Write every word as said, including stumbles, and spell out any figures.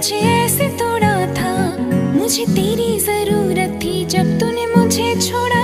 मुझे ऐसे तोड़ा था, मुझे तेरी जरूरत थी जब तूने मुझे छोड़ा